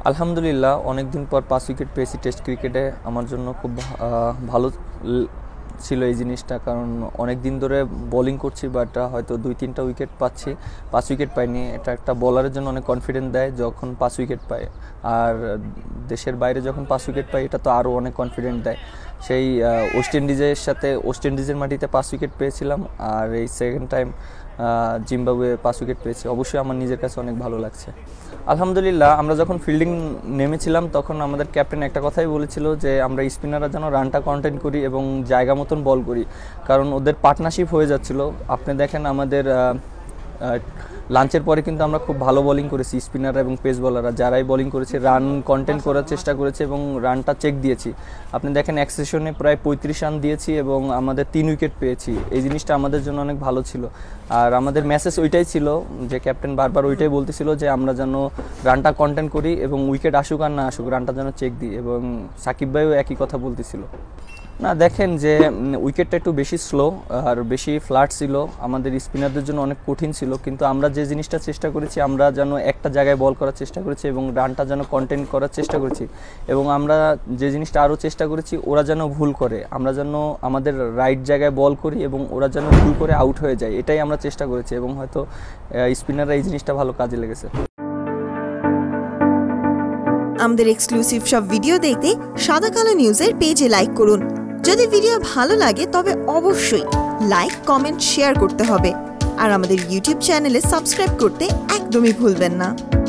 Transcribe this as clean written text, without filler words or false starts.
আলহামদুলিল্লাহ অনেক দিন পর 5 উইকেট পেয়েছি টেস্ট ক্রিকেটে। আমার জন্য খুব ভালো ছিল এই জিনিসটা, কারণ অনেক দিন ধরে বোলিং করছি বাট হয়তো 2-3টা উইকেট পাচ্ছি, 5 উইকেট পাইনি। এটা একটা বোলারের জন্য অনেক কনফিডেন্স দেয় যখন 5 উইকেট পায়, আর দেশের বাইরে যখন 5 উইকেট পায় এটা তো আরও অনেক কনফিডেন্ট দেয়। সেই ওয়েস্ট ইন্ডিজের মাটিতে 5 উইকেট পেয়েছিলাম, আর এই সেকেন্ড টাইম জিম্বাবুয়ে 5 উইকেট পেয়েছি। অবশ্যই আমার নিজের কাছে অনেক ভালো লাগছে। আলহামদুলিল্লাহ আমরা যখন ফিল্ডিং নেমেছিলাম তখন আমাদের ক্যাপ্টেন একটা কথাই বলেছিল যে আমরা স্পিনাররা যেন রানটা কন্টেন্ট করি এবং জায়গা মতন বল করি, কারণ ওদের পার্টনারশিপ হয়ে যাচ্ছিল। আপনি দেখেন আমাদের লাঞ্চের পরে কিন্তু আমরা খুব ভালো বোলিং করেছি, স্পিনাররা এবং পেস বলাররা যারাই বোলিং করেছে রান কন্টেন্ট করার চেষ্টা করেছে এবং রানটা চেক দিয়েছি। আপনি দেখেন এক সেশনে প্রায় 35 রান দিয়েছি এবং আমাদের 3 উইকেট পেয়েছি। এই জিনিসটা আমাদের জন্য অনেক ভালো ছিল। আর আমাদের মেসেজ ওইটাই ছিল যে ক্যাপ্টেন বারবার ওইটাই বলতেছিল যে আমরা যেন রানটা কন্টেন্ট করি এবং উইকেট আসুক আর না আসুক রানটা যেন চেক দিই, এবং সাকিব ভাইও একই কথা বলতেছিল। না দেখেন যে উইকেটটা একটু বেশি স্লো আর বেশি ফ্ল্যাট ছিল, আমাদের স্পিনারদের জন্য অনেক কঠিন ছিল, কিন্তু আমরা যে জিনিসটা চেষ্টা করেছি আমরা যেন একটা জায়গায় বল করার চেষ্টা করেছি এবং রানটা যেন কন্টেন্ট করার চেষ্টা করেছি, এবং আমরা যে জিনিসটা আরও চেষ্টা করেছি ওরা যেন ভুল করে, আমরা যেন আমাদের রাইট জায়গায় বল করি এবং ওরা যেন ভুল করে আউট হয়ে যায়, এটাই আমরা চেষ্টা করেছি এবং হয়তো স্পিনাররা এই জিনিসটা ভালো কাজে লেগেছে। আমাদের এক্সক্লুসিভ সব ভিডিও দেখতে সাদা কালো নিউজের পেজে লাইক করুন। যদি ভিডিও ভালো লাগে তবে অবশ্যই লাইক, কমেন্ট, শেয়ার করতে হবে, আর আমাদের ইউটিউব চ্যানেলে সাবস্ক্রাইব করতে একদমই ভুলবেন না।